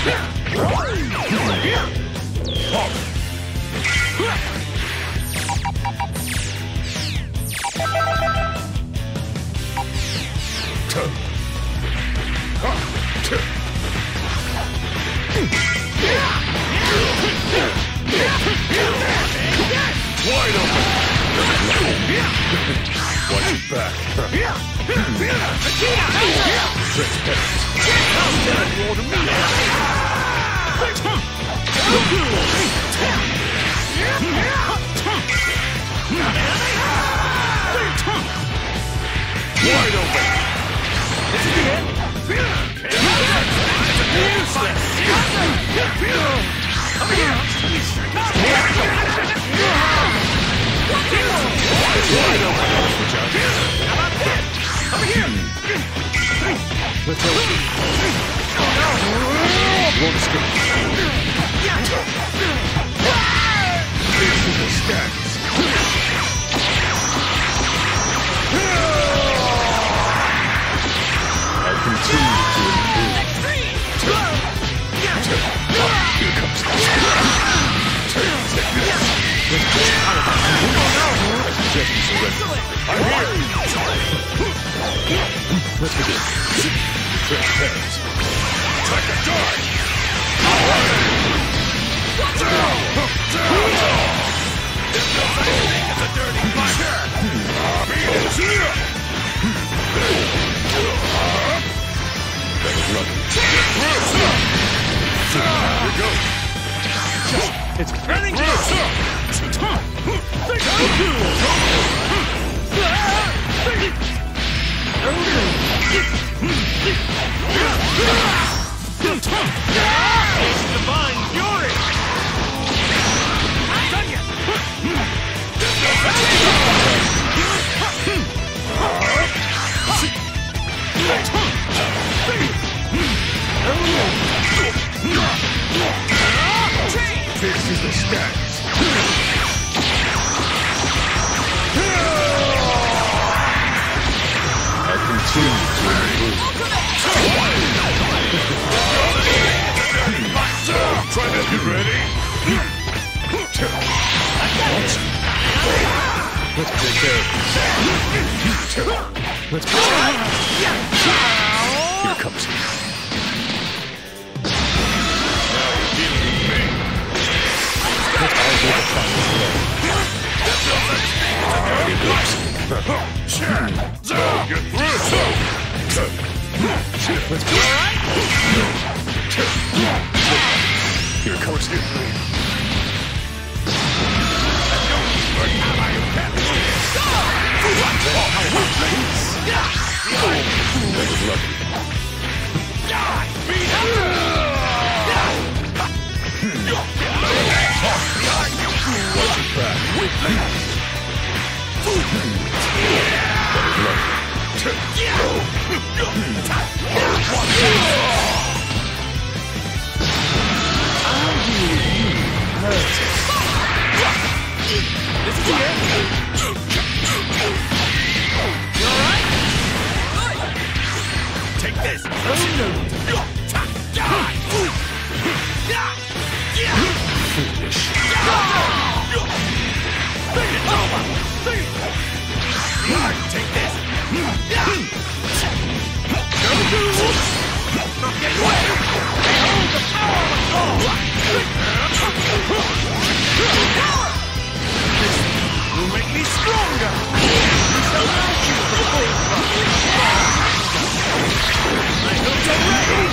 Wide open! Watch it back. Vegeta! Transparent. Roll to me! Wide open! This is the end! Useless! Over here! Wide open! How about this? Over here! Let's go. Won't escape. This is the stacks. I'll continue to improve. Here comes the just surrender. I'm here! Let's begin. Transparent. Attack the guard! This no such thing as a dirty fight! That was lucky. Here we go! It's Running through! It's divine fury! I'm done yet! This is the stacks. I'll continue to improve. Try to get ready. Let's take care of this. Let's go. Here comes he. Now you're dealing with me. Let's all do the final blow. Get through! Let's go. Here comes it. That was lucky. Watch it back. That was lucky. This is the end! You alright? Take this! Oh no! Foolish. Take this! Don't get away! Behold the power of This will make me stronger! We shall mount you for the bullfrog! I hope you're ready!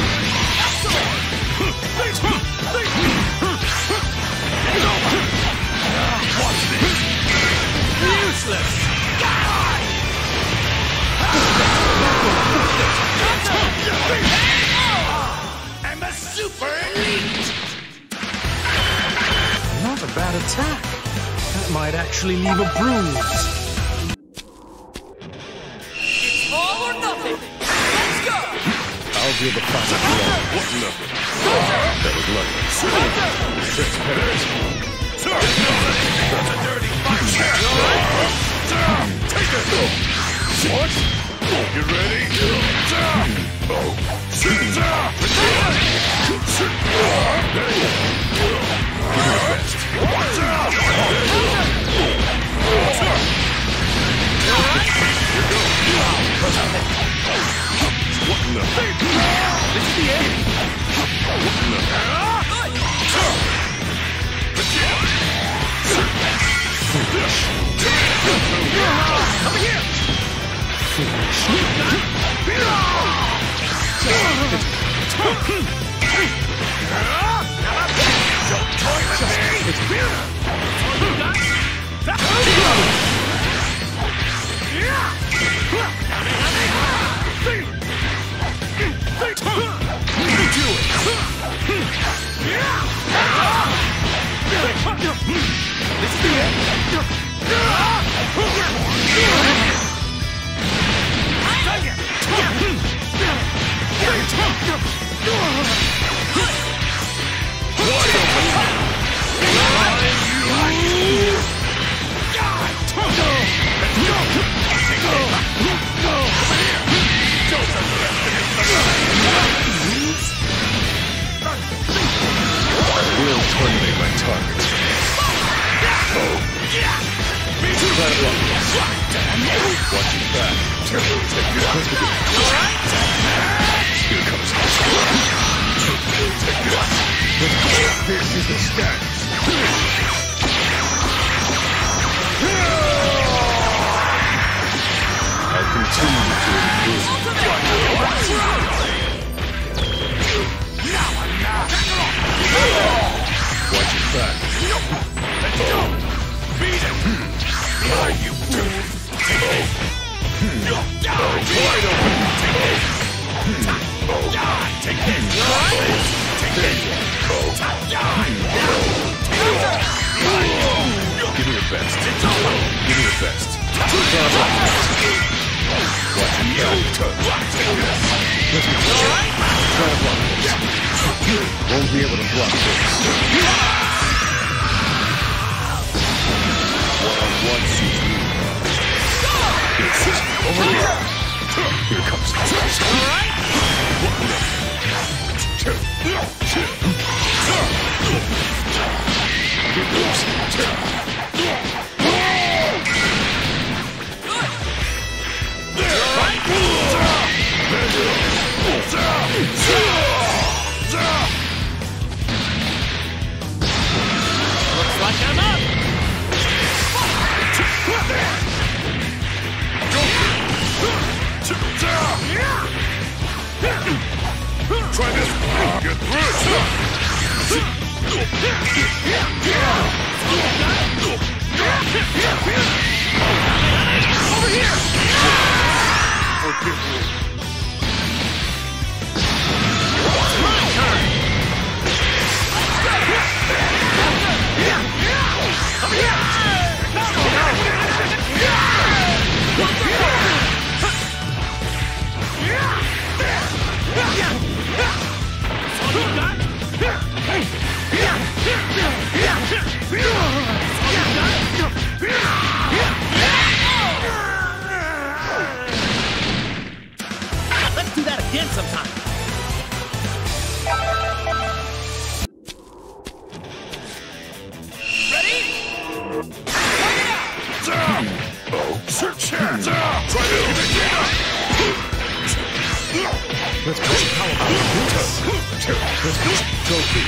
Watch this! Useless! I'm a super elite! Not a bad attack. That might actually leave a bruise. It's all or nothing! Let's go! I'll deal the final blow. What nothing? That was lucky. Transparent. That's a dirty fight! Take it! What? You ready? Let's do that again sometime. Let's go. How about this? Let's go. Trophy.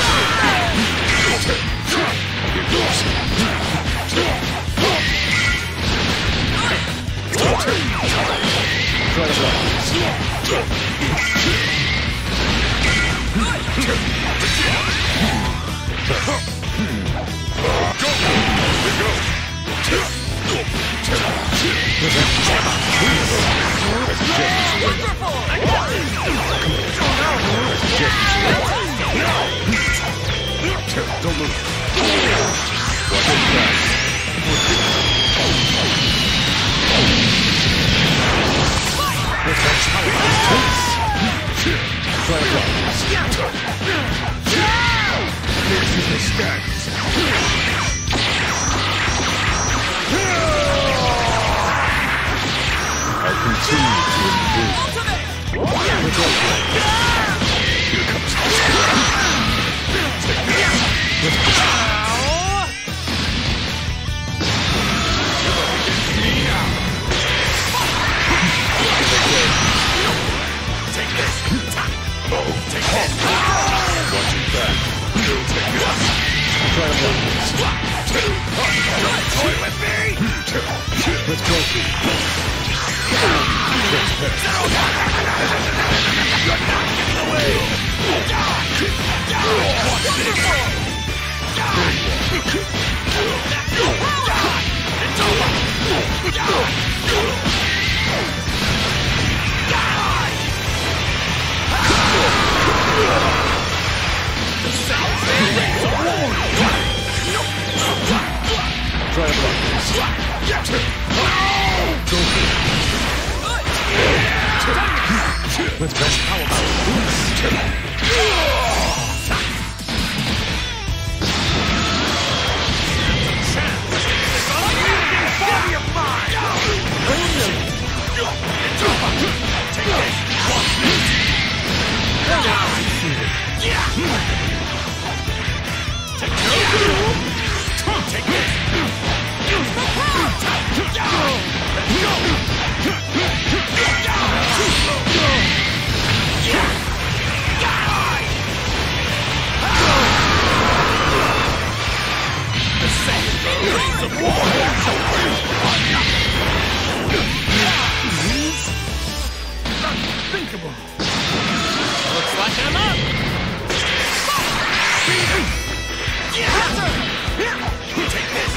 Don't move. Watch it back. Try to block. This is the stance. I'll continue to improve. Here comes Take this. Watch your back. Take this. Try to block this. Don't toy with me! Let's go, Pete. You're not getting away! It's over! The sound brings a war! Try to block this. Go, Pete. Let's go. How about this? Unthinkable. Looks like I'm up. Take this.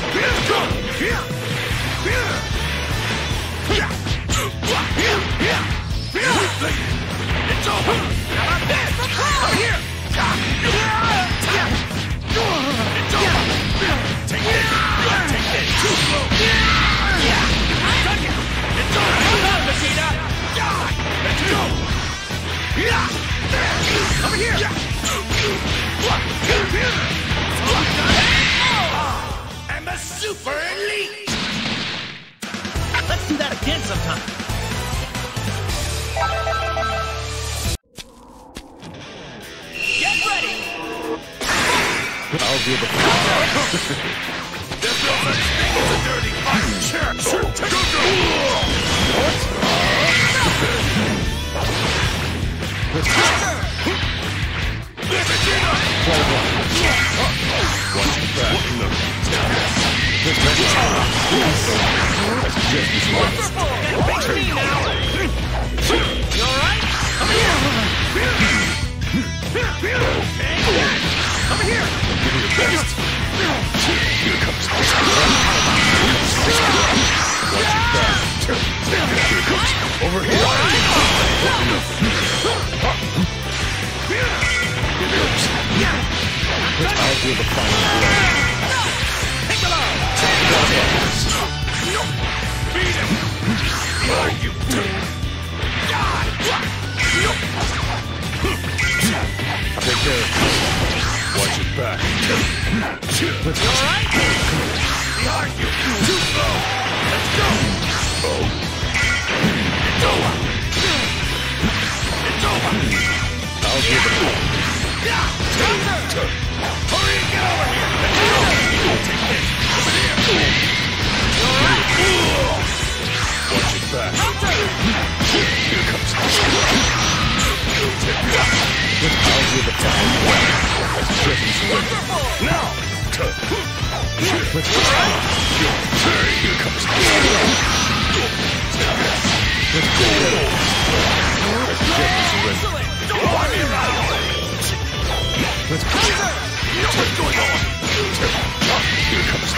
It's over. How about this? Come here. It's over. Take this. Take this. Too slow. Done you. It's over. Hold on, Vegeta. Let's go. Over here. I'm a super elite. Let's do that again sometime. Get ready. I'll do the There's no such thing as a dirty fight. Sure. Take go. Let's go. Vegeta. Watch your back. Let's go. That's just as well. Face me now. You alright? Come here. Come here. Give me your best. Here comes Watch your back. Here comes. Over here. I'll do the final blow. Piccolo. Beat him. Oh, you Take care of you. Watch your back. Let's go. alright? Behind you. Too slow. Let's go. Oh. It's over. It's over. I'll do the blow. Hurry and get over here. Let's go. Take this. Over here. Alright. Watch your back. Here comes I'll do the final blow. That's just as well. Now. Let's go. Here comes Let's go. That's just as well. Don't want me around. Let's go. What's going on? Here comes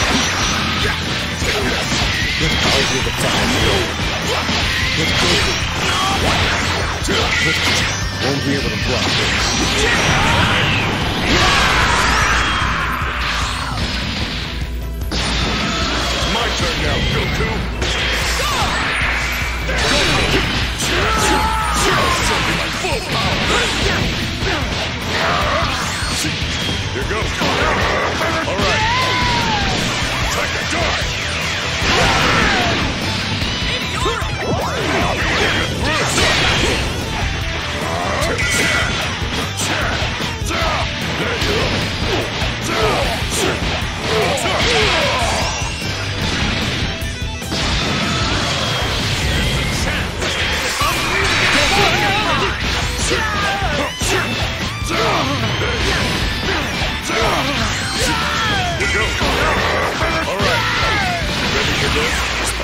I'll do the final blow. Let's go. Won't be able to block this. It's my turn now, Goku. Something like full power. Here goes. All right. Attack the guard.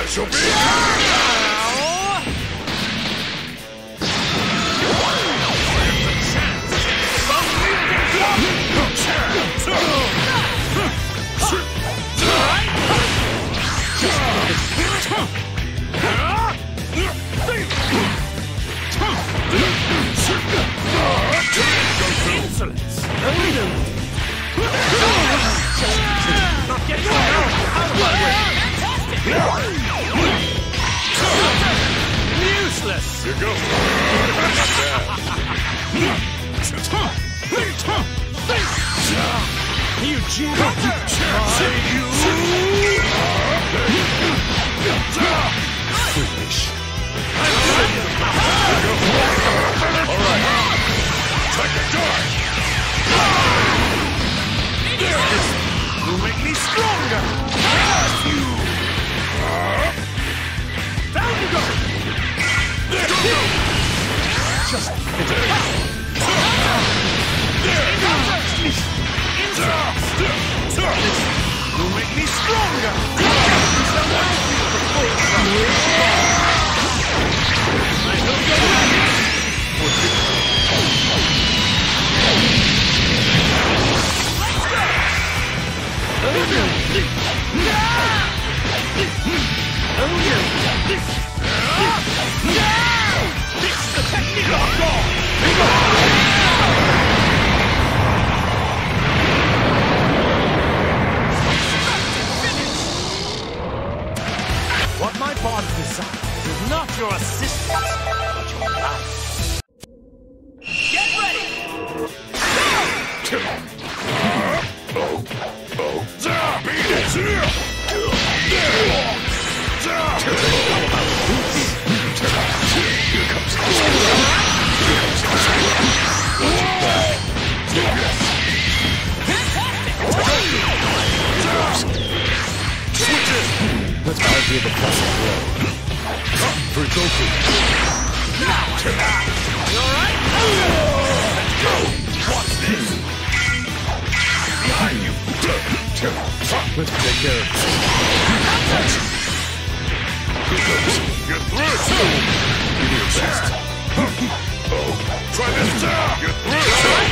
I shall be. Insolence! Not getting out of my way! Useless! Here goes. You Foolish. All right. Take a dart. This will make me stronger! Down you go! Just Will make me stronger! What my body desires is not your assistance, but your life. Get ready! Beat it! Here comes let's argue the classic blow. For Goku. You alright? Let's go! Watch this! Behind you! Let's take care of this. Get through! Give me your best. Try this! Get through!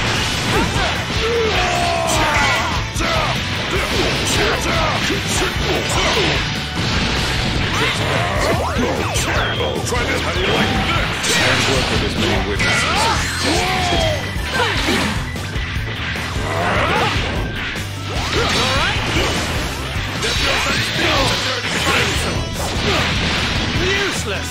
Try this! How do you like this? And work with as many witnesses. Useless!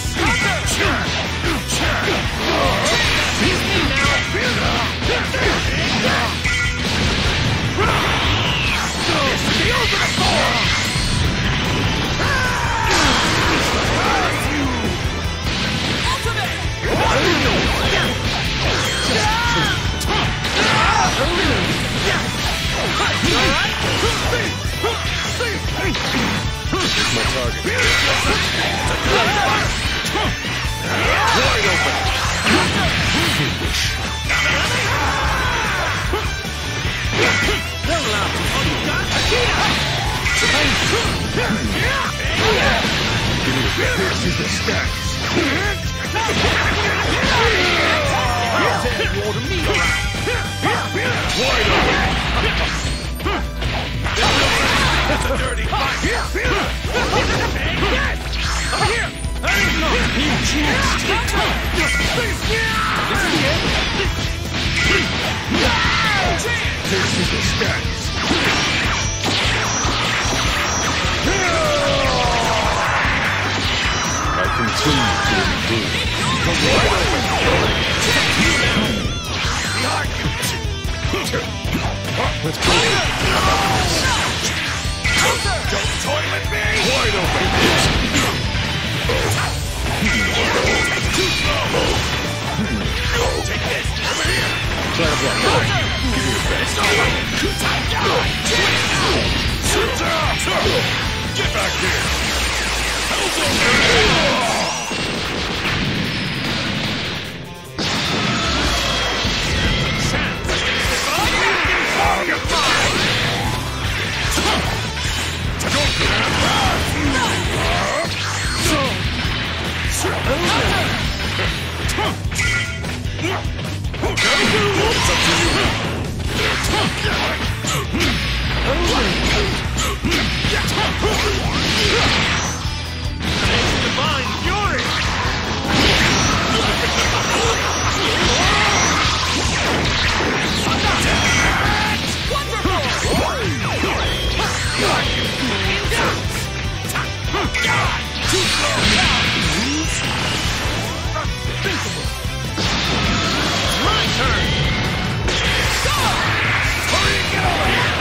Here's my target. Wide open! Foolish. This is the stance. You order me around. Wide open! That's a dirty fight. Here! You choose. This is the stance. I continue to improve. Let's go. Don't toy with me! Wide open! Too slow! Take this! Over here! Try to block. Give me your best! Get back here! Divine fury! My turn! Go! Hurry and get over here!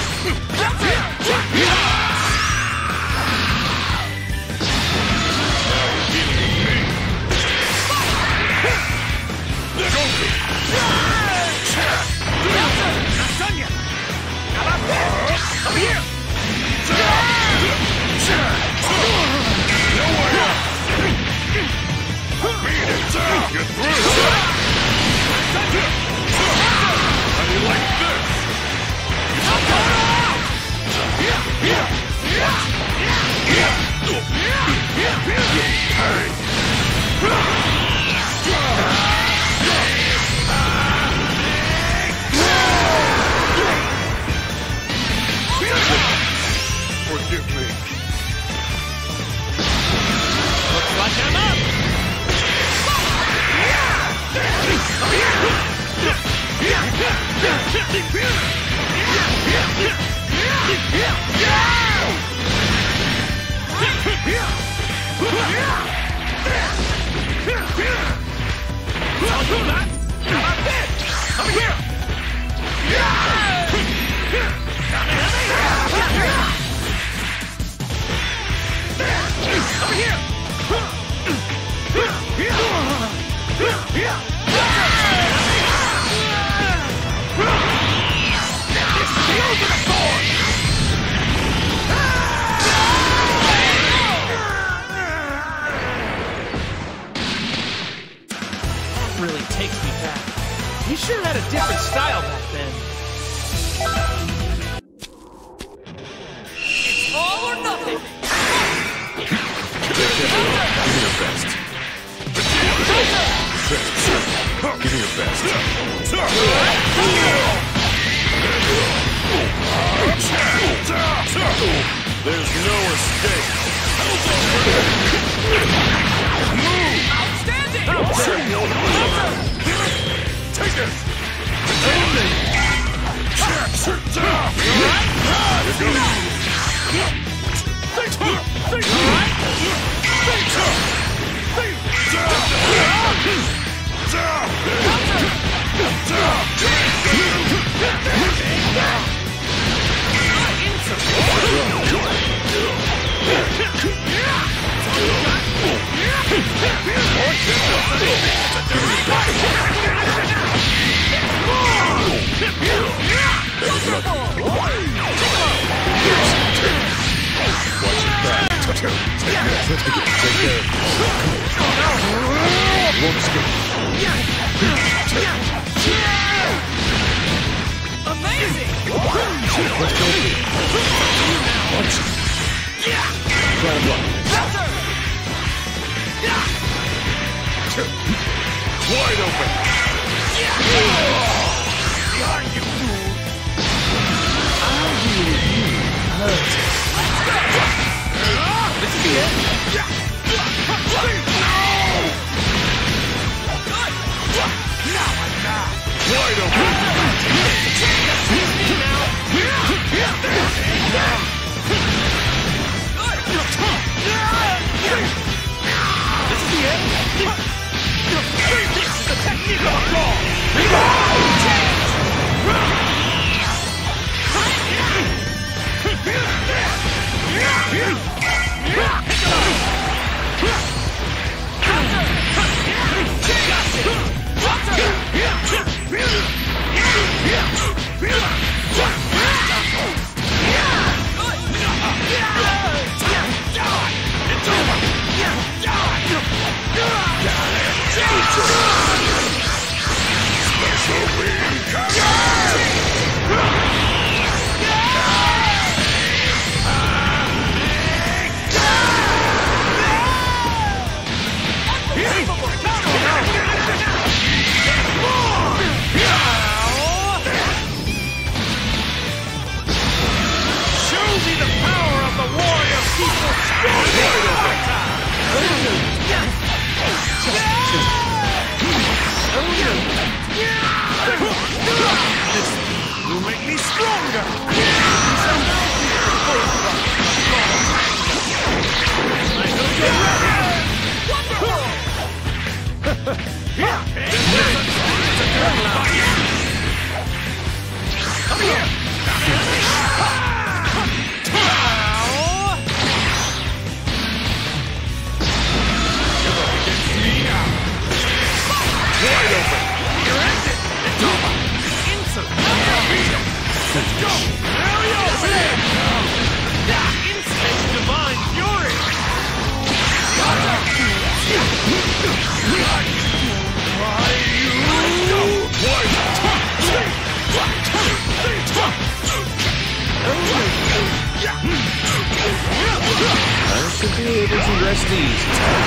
Get through! How do you like this? Forgive me. Looks like I'm up! Really takes me back. You sure had a different style back then. It's all or nothing! Give me your best. Give me your best. There's no escape. Outstanding! Take it! Amazing! Wide open! Behind you, fool! This is the end! Now I'm mad! Wide open! This is the end! This is the technique of a brawl! prestige.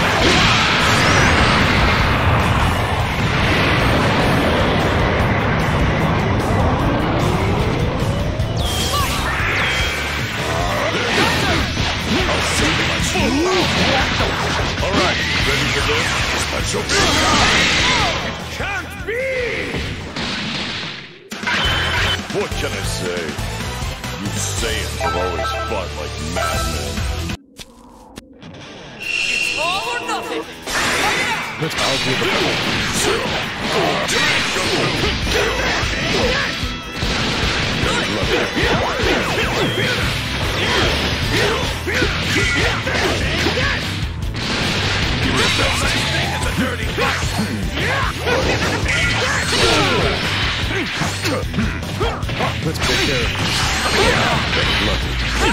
Alright, ready for this? Special Can't be! What can I say? You Saiyans have always fought like madmen. It's all or nothing! I'll do the Let's take care of this. Lucky.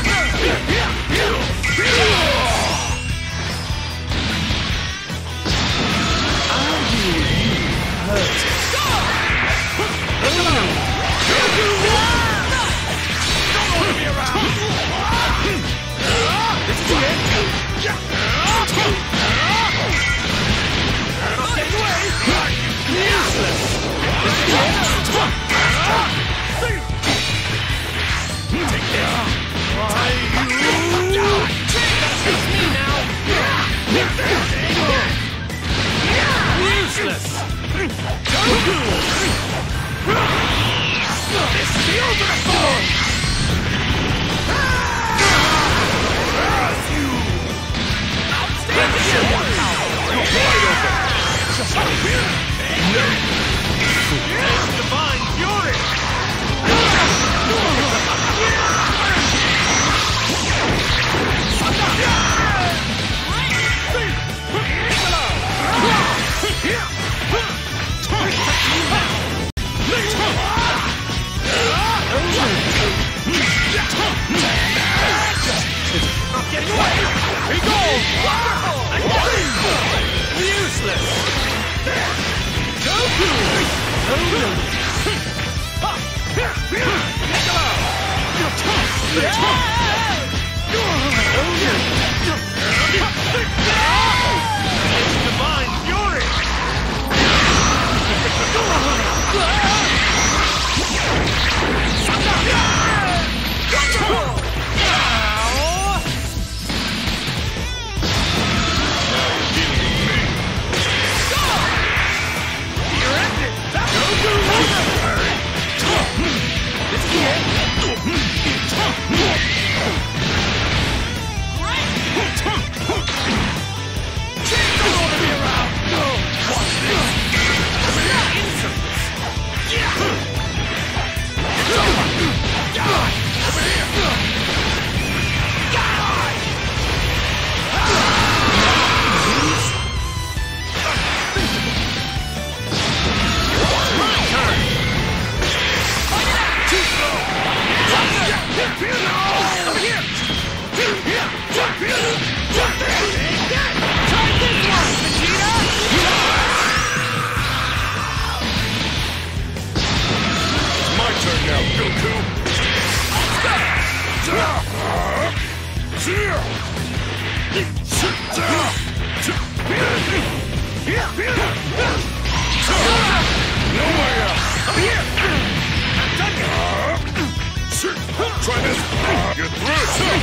Try this! You're through!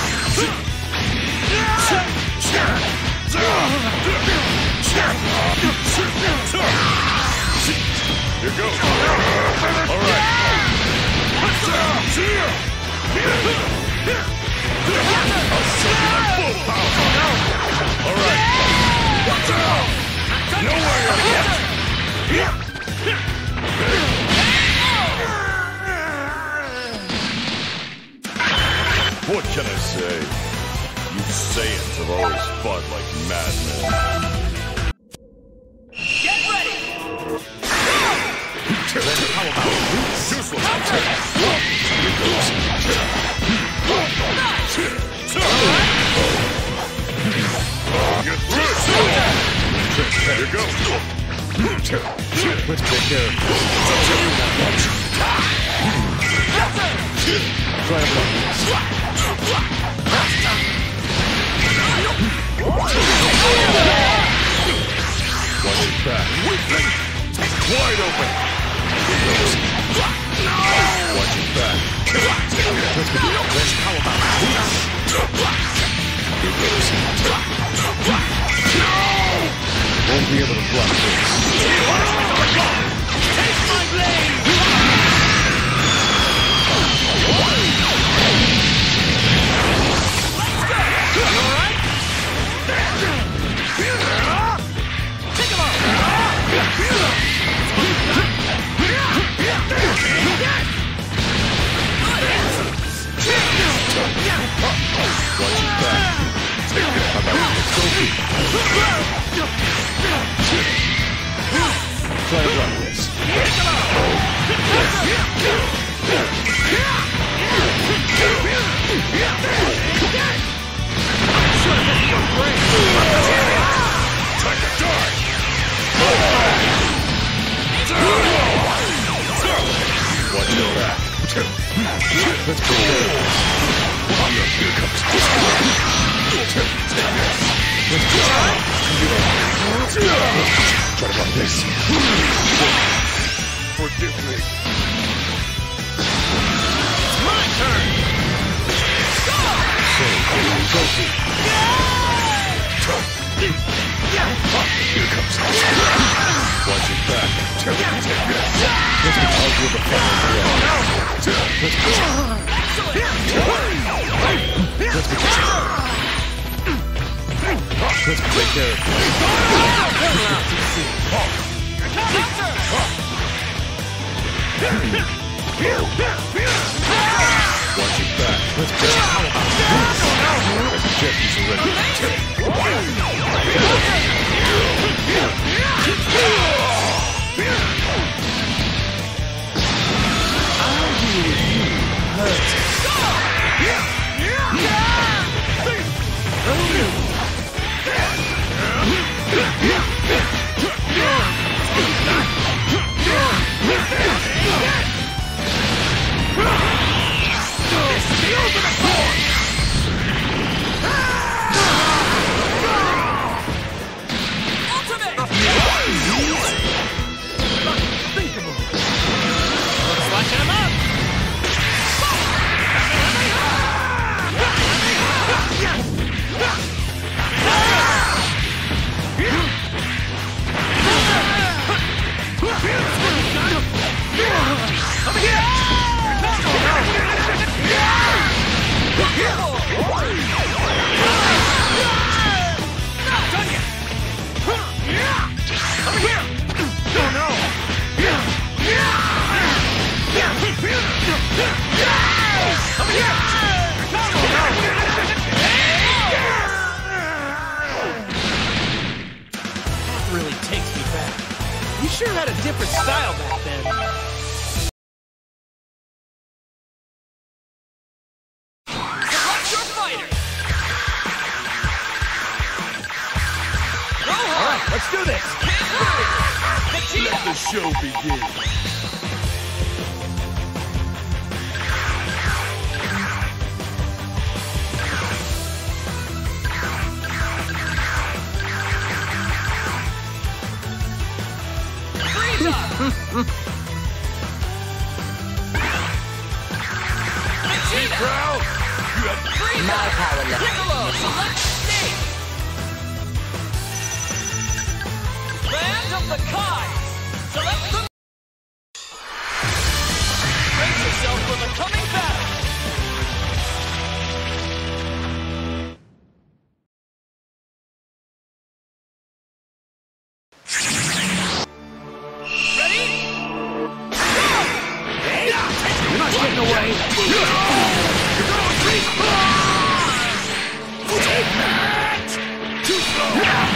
Here goes! Alright! I'll show you my full power! Alright! Nowhere yet! What can I say? You Saiyans have always fought like madmen. Get ready! How about useless? Get through! Here you go! Let's take care of this. Try to block this. Wide open! Watch your back. Let's go. How about this? Here goes. Won't be able to block this. Take my blade! Let's go! You alright? Take him out! Watch your back. How about this? Try to block this. Time to die! Watch your back. Let's go. Here comes this. Let's go. Try to block this. Forgive me. It's my turn! Go! Here comes this. Watch your back. Let's go. I'll do the final blow. Let's go. Let's go. Let's take care of this. Watch your back. Let's go. There's a jet piece already. I'll deal with you. Hurt. You sure had a different style back then. Select your fighter! Go hard! Alright, let's do this! Vegeta! Let the show begin. Vegeta! Proud? You have My power level. Piccolo, select stage! Land of the Kai! Select the... Brace yourself for the coming battle! Ready? You're not getting away! too slow.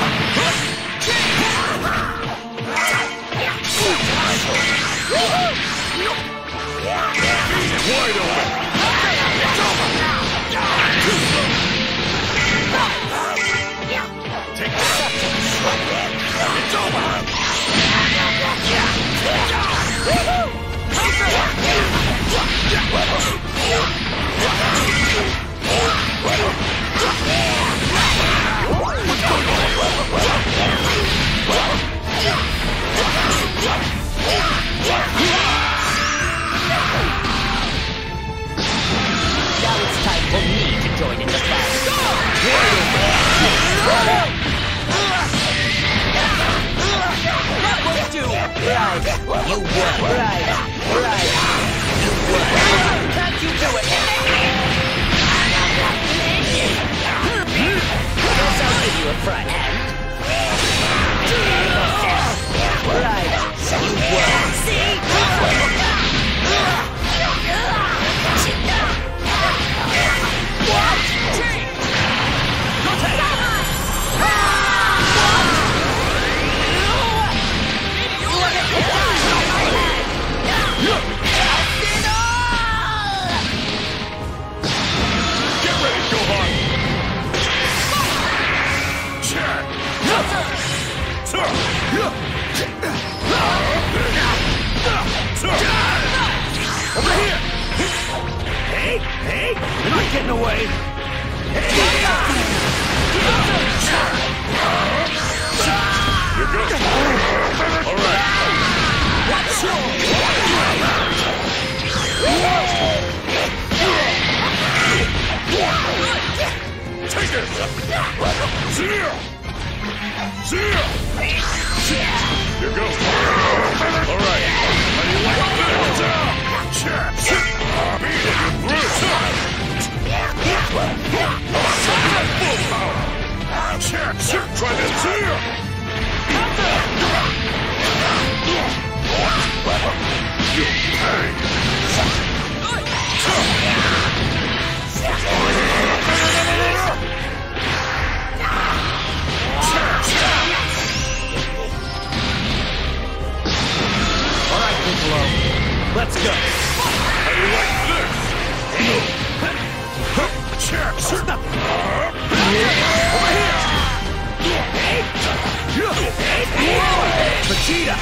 Wide open. Too slow. Take that. It's over. What's going on? Take it! See ya! See ya! Here goes! Alright, how do you like this? Beat it through! Full power! Try this! See ya! You pay! Alright, Piccolo. Let's go. How do you like this? Vegeta!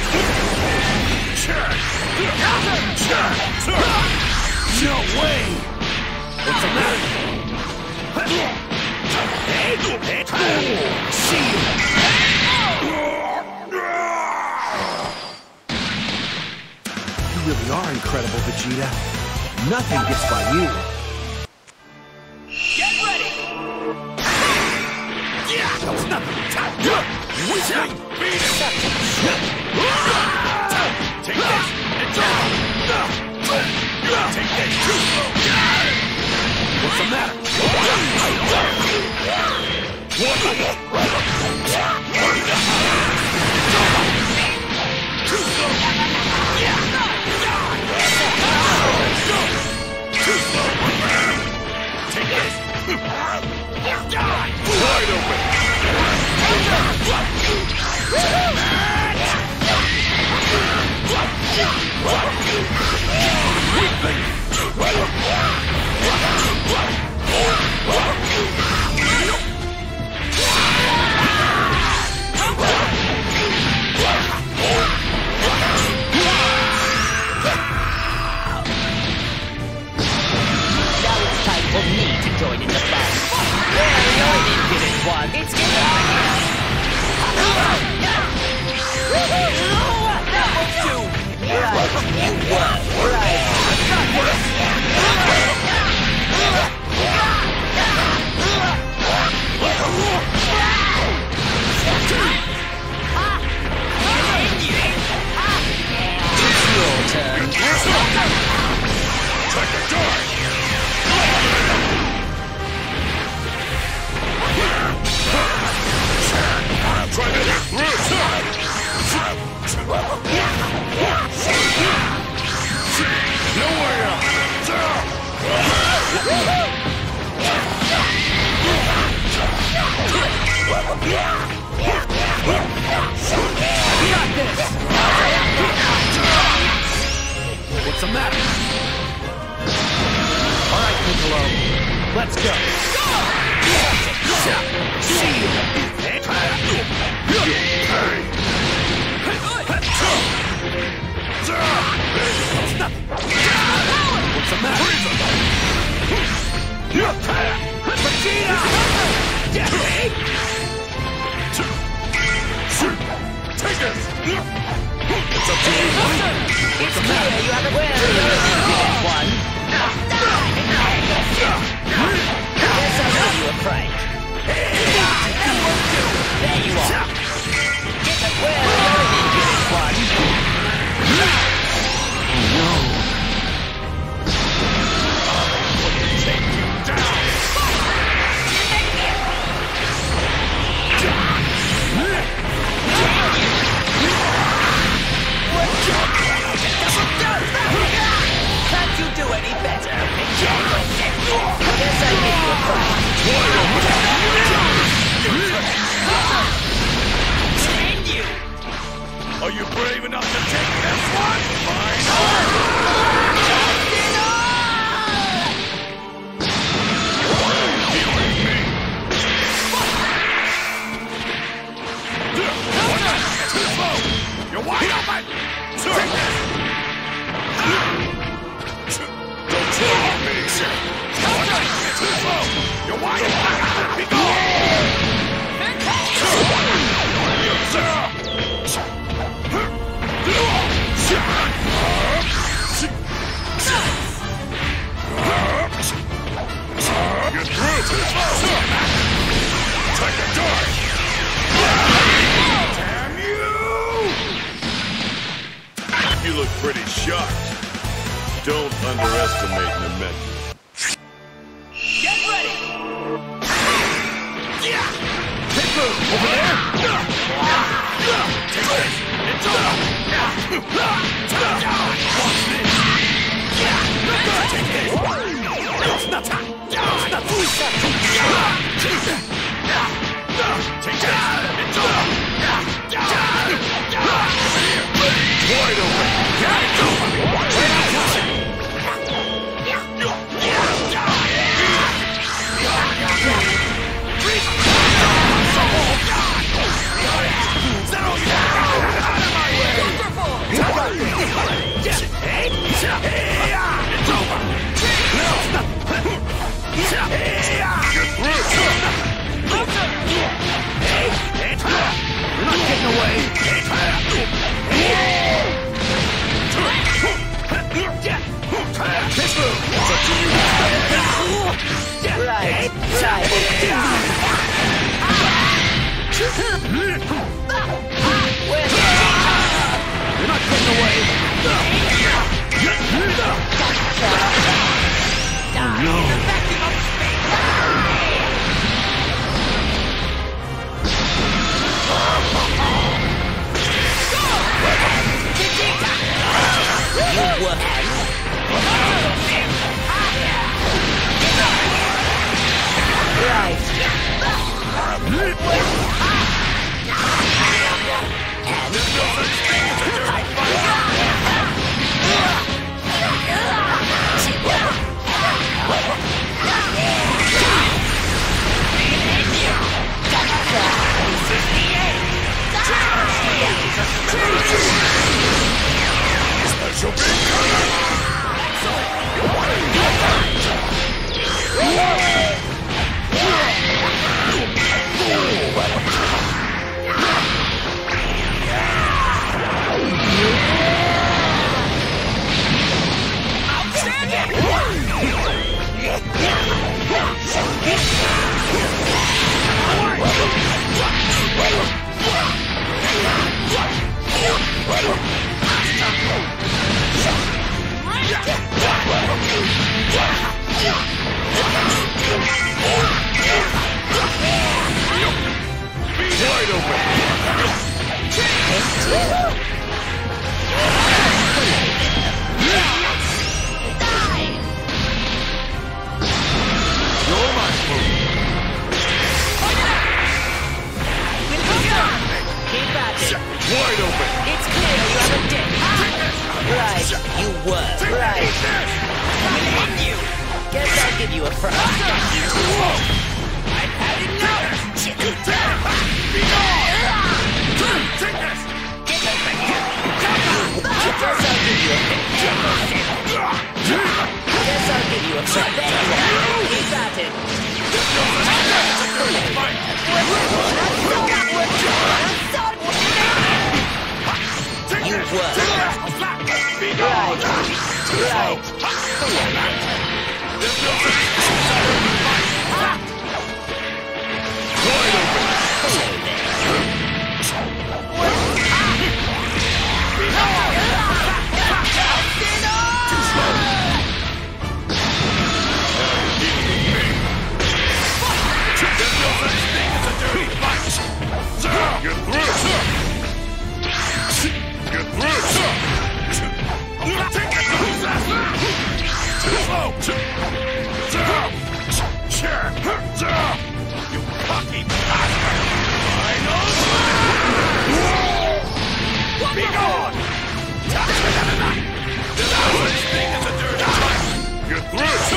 No way! What's the matter? See you! You really are incredible, Vegeta. Nothing gets by you. Get ready! That was nothing. Beat it! Take this! It's on! Take this! What's the matter? Take this! Wide open! Now it's time for me to join in the fun. Where are you, impudent one? It's getting out of here! That will do! Right, you were right. It's your turn. Take a dive! Try to hit through! No way out! What's the matter? Alright, Piccolo. Let's go. See you. What's the matter? Vegeta! Take it! It's up to you! It's clear you have a where are you, impudent one? Guess I know you were afraid. There you are. Get it where are you, impudent one? Take you down! What? underestimating the method. Get ready! Piccolo, over there! Take this! It's over! Watch this! Take this! It's not time! Take this! It's over! Wide open! It's over! You're not getting away! Right. You're not getting away! Oh no! Special big wide open! You're my fool! Keep at it. Wide open! It's clear you have a dick. Right, you were. Right. And you. Guess I'll give you a fright. I've had enough! Be gone! Take this! Guess I'll give you a Guess I'll give you a fright. There you are. Keep at it. You were. Be gone! Right. Wide open! Get through! Get through! Take it! Too slow! You cocky bastard! I know! Be gone! There's no such thing as a dirty fight! Get through!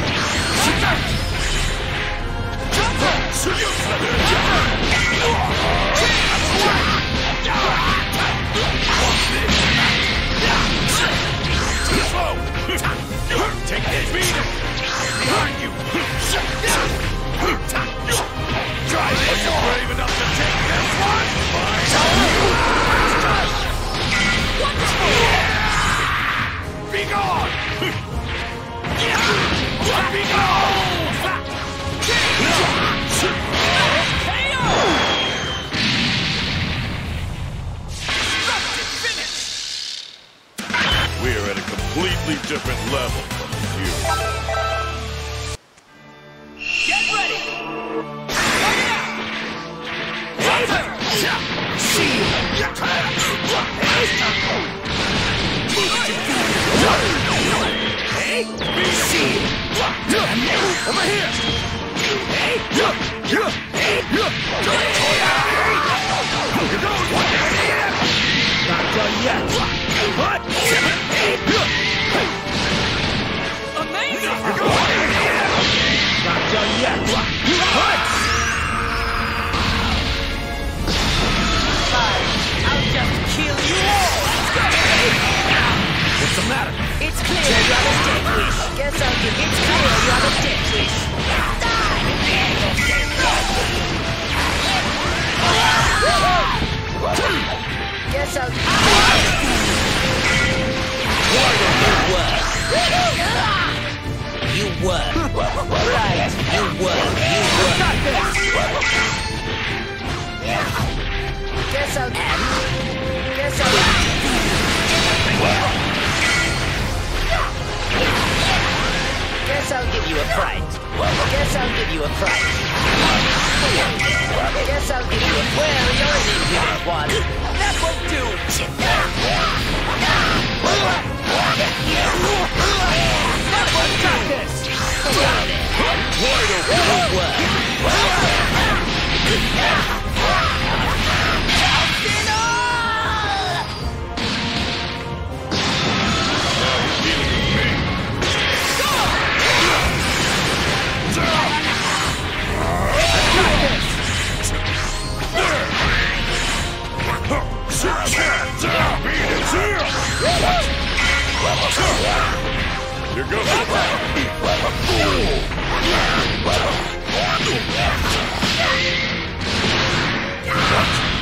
Take this! Behind you! Try this! Are you brave enough to take this one? Be gone! Be gone! We're at a complete completely different level from you. Get ready! Over here! Not done yet. Amazing! Not done yet. I'll just kill you all! What's the matter? It's clear you have a death wish. Guess I'll give it's clear you have a death wish. Guess I'll You work. Right, you work. Guess I'll Guess I'll give you a fright. Guess I'll give you a fright. Guess I'll give you a well, you're an impudent one. That won't do. That won't cut this. Here goes. What?